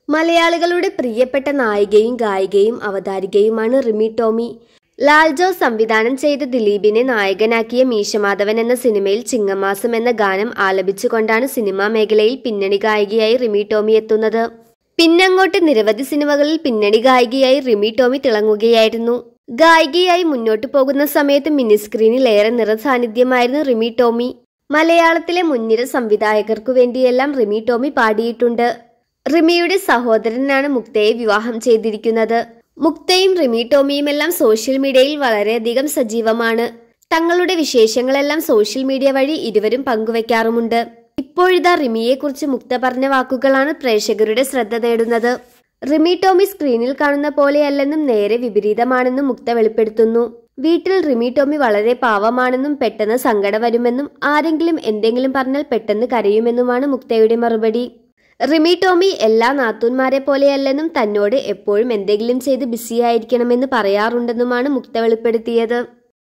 മലയാളികളുടെ പ്രിയപ്പെട്ട നായികയും ഗായികയും അവതാരികയുമാണ് റിമി ടോമി. ലാൽ ജോസ് സംവിധാനം ചെയ്ത ദിലീപിനെ നായകനാക്കിയ മീശമാധവൻ എന്ന സിനിമയിൽ ചിങ്ങമാസം എന്ന ഗാനം ആലപിച്ചുകൊണ്ടാണ് സിനിമാ മേഖലയിൽ പിന്നണി ഗായികയായി റിമി ടോമി എത്തുന്നത്. പിന്നങ്ങോട്ട് നിരവധി സിനിമകളിൽ പിന്നണി ഗായികയായി റിമി ടോമി തിളങ്ങുകയായിരുന്നു. ഗായികയായി മുന്നോട്ടു പോകുന്ന സമയത്ത് മിനിസ്ക്രീനിൽ ഏറെ നിറസാന്നിധ്യമായിരുന്നു റിമി ടോമി. മലയാളത്തിലെ മുൻനിര സംവിധായകർക്കു വേണ്ടിയെല്ലാം റിമി ടോമി പാടിയിട്ടുണ്ട്. റിമിയുടെ സഹോദരനാണ് മുക്തയെ വിവാഹം ചെയ്തിരിക്കുന്നത്. മുക്തയും റിമി ടോമിയുമെല്ലാം സോഷ്യൽ മീഡിയയിൽ വളരെയധികം സജീവമാണ്. തങ്ങളുടെ വിശേഷങ്ങളെല്ലാം സോഷ്യൽ മീഡിയ വഴി ഇരുവരും പങ്കുവെക്കാറുമുണ്ട്. ഇപ്പോഴിതാ റിമിയെക്കുറിച്ച് മുക്ത പറഞ്ഞ വാക്കുകളാണ് പ്രേക്ഷകരുടെ ശ്രദ്ധ നേടുന്നത്. റിമി ടോമി സ്ക്രീനിൽ കാണുന്ന പോലെയല്ലെന്നും നേരെ വിപരീതമാണെന്നും മുക്ത വെളിപ്പെടുത്തുന്നു. വീട്ടിൽ റിമി ടോമി വളരെ പാവമാണെന്നും പെട്ടെന്ന് സങ്കടം വരുമെന്നും ആരെങ്കിലും എന്തെങ്കിലും പറഞ്ഞാൽ പെട്ടെന്ന് കരയുമെന്നുമാണ് മുക്തയുടെ മറുപടി. റിമി ടോമി എല്ലാ നാത്തൂന്മാരെ പോലെയല്ലെന്നും തന്നോട് എപ്പോഴും എന്തെങ്കിലും ചെയ്ത് ബിസിയായിരിക്കണമെന്ന് പറയാറുണ്ടെന്നുമാണ് മുക്ത വെളിപ്പെടുത്തിയത്.